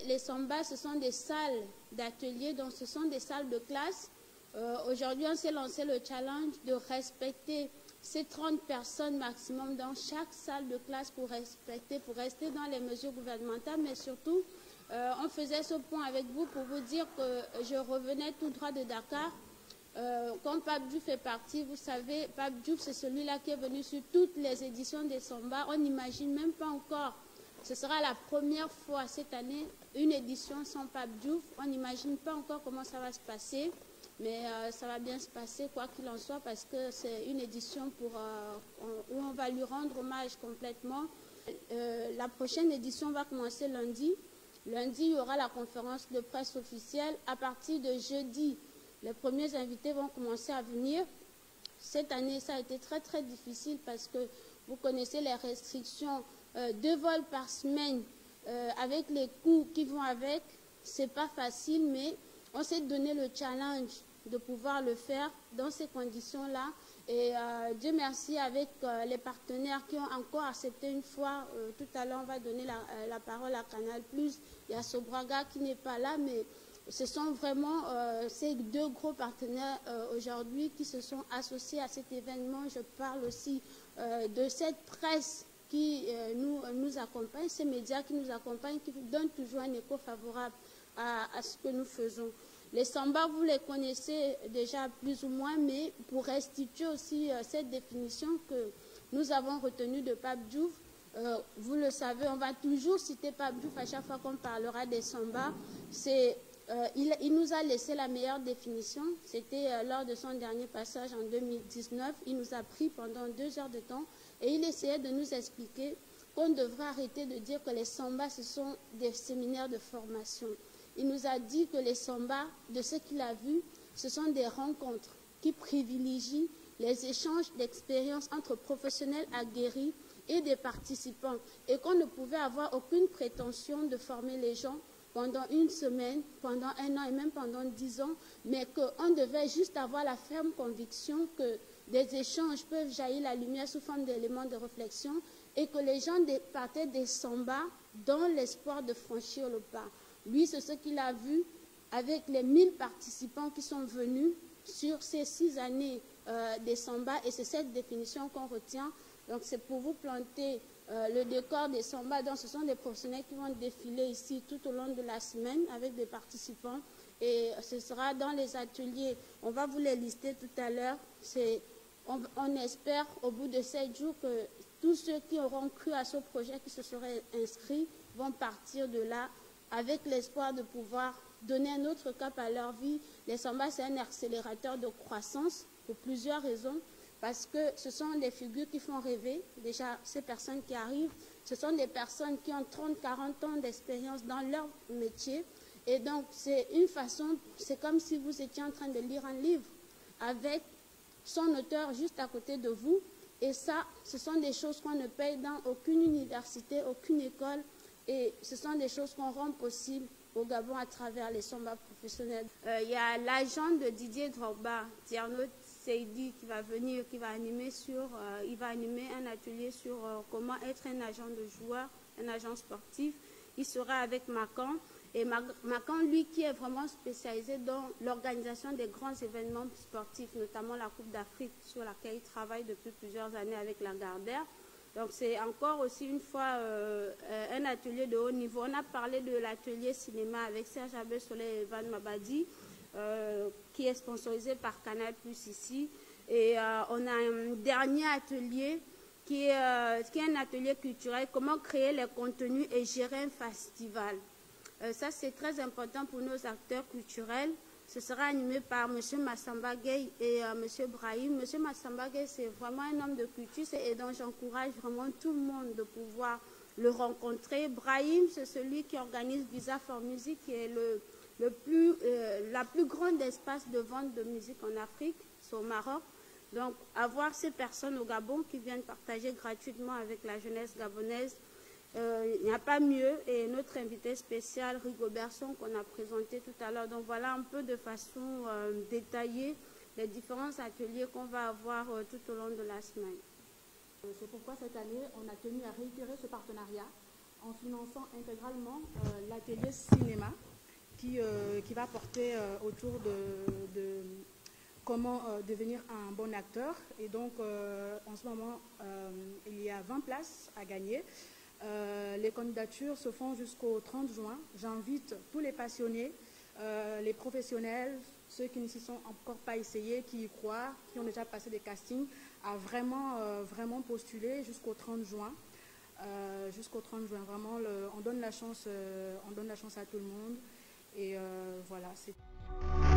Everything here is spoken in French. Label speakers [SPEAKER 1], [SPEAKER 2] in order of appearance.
[SPEAKER 1] les sambas, ce sont des salles d'atelier, donc ce sont des salles de classe. Aujourd'hui, on s'est lancé le challenge de respecter ces 30 personnes maximum dans chaque salle de classe pour rester dans les mesures gouvernementales, mais surtout, on faisait ce point avec vous pour vous dire que je revenais tout droit de Dakar. Comme Pape Diouf fait partie, vous savez, Pape Diouf, c'est celui-là qui est venu sur toutes les éditions des Samba. On n'imagine même pas encore, ce sera la première fois cette année, une édition sans Pape Diouf. On n'imagine pas encore comment ça va se passer, mais ça va bien se passer, quoi qu'il en soit, parce que c'est une édition où on va lui rendre hommage complètement. La prochaine édition va commencer lundi. Lundi, il y aura la conférence de presse officielle. À partir de jeudi, les premiers invités vont commencer à venir. Cette année, ça a été très, très difficile parce que vous connaissez les restrictions. 2 vols par semaine avec les coûts qui vont avec. Ce n'est pas facile, mais on s'est donné le challenge de pouvoir le faire dans ces conditions-là. Et Dieu merci, avec les partenaires qui ont encore accepté une fois. Tout à l'heure, on va donner la parole à Canal+. Il y a Sobraga qui n'est pas là, mais ce sont vraiment ces 2 gros partenaires aujourd'hui qui se sont associés à cet événement. Je parle aussi de cette presse qui nous accompagne, ces médias qui nous accompagnent, qui donnent toujours un écho favorable à ce que nous faisons. Les Samba, vous les connaissez déjà plus ou moins, mais pour restituer aussi cette définition que nous avons retenue de Pape Diouf, vous le savez, on va toujours citer Pape Diouf à chaque fois qu'on parlera des Samba. Il nous a laissé la meilleure définition. C'était lors de son dernier passage en 2019. Il nous a pris pendant 2 heures de temps et il essayait de nous expliquer qu'on devrait arrêter de dire que les Samba, ce sont des séminaires de formation. Il nous a dit que les Samba, de ce qu'il a vu, ce sont des rencontres qui privilégient les échanges d'expériences entre professionnels aguerris et des participants, et qu'on ne pouvait avoir aucune prétention de former les gens pendant 1 semaine, pendant 1 an et même pendant 10 ans, mais qu'on devait juste avoir la ferme conviction que des échanges peuvent jaillir la lumière sous forme d'éléments de réflexion et que les gens partaient des Samba dans l'espoir de franchir le pas. Lui, c'est ce qu'il a vu avec les 1000 participants qui sont venus sur ces 6 années des Samba, et c'est cette définition qu'on retient. Donc c'est pour vous planter le décor des Samba. Donc ce sont des professionnels qui vont défiler ici tout au long de la semaine avec des participants, et ce sera dans les ateliers. On va vous les lister tout à l'heure. On espère au bout de 7 jours que tous ceux qui auront cru à ce projet, qui se seraient inscrits, vont partir de là avec l'espoir de pouvoir donner un autre cap à leur vie. Les Samba, c'est un accélérateur de croissance pour plusieurs raisons, parce que ce sont des figures qui font rêver. Déjà, ces personnes qui arrivent, ce sont des personnes qui ont 30, 40 ans d'expérience dans leur métier. Et donc, c'est une façon, c'est comme si vous étiez en train de lire un livre avec son auteur juste à côté de vous. Et ça, ce sont des choses qu'on ne paye dans aucune université, aucune école. Et ce sont des choses qu'on rend possibles au Gabon à travers les Samba professionnels. Il y a l'agent de Didier Drogba, Tierno Seydi, qui va venir, qui va animer il va animer un atelier sur comment être un agent de joueur, un agent sportif. Il sera avec Macan. Et Macan, lui, qui est vraiment spécialisé dans l'organisation des grands événements sportifs, notamment la Coupe d'Afrique, sur laquelle il travaille depuis plusieurs années avec la Gardère. Donc c'est encore aussi une fois un atelier de haut niveau. On a parlé de l'atelier cinéma avec Serge Abé-Soleil et Van Mabadi, qui est sponsorisé par Canal+ ici. Et on a un dernier atelier qui est un atelier culturel, comment créer les contenus et gérer un festival. Ça, c'est très important pour nos acteurs culturels. Ce sera animé par M. Massamba Gueye et M. Brahim. M. Massamba Gueye, c'est vraiment un homme de culture, et donc j'encourage vraiment tout le monde de pouvoir le rencontrer. Brahim, c'est celui qui organise Visa for Music, qui est la plus grande espace de vente de musique en Afrique, c'est au Maroc. Donc, avoir ces personnes au Gabon qui viennent partager gratuitement avec la jeunesse gabonaise, il n'y a pas mieux. Et notre invité spécial, Rigobertson, qu'on a présenté tout à l'heure. Donc voilà un peu de façon détaillée les différents ateliers qu'on va avoir tout au long de la semaine.
[SPEAKER 2] C'est pourquoi cette année, on a tenu à réitérer ce partenariat en finançant intégralement l'atelier cinéma qui va porter autour de comment devenir un bon acteur. Et donc, en ce moment, il y a 20 places à gagner. Les candidatures se font jusqu'au 30 juin. J'invite tous les passionnés, les professionnels, ceux qui ne s'y sont encore pas essayés, qui y croient, qui ont déjà passé des castings, à vraiment postuler jusqu'au 30 juin. Jusqu'au 30 juin, vraiment, on donne la chance à tout le monde. Et voilà, c'est...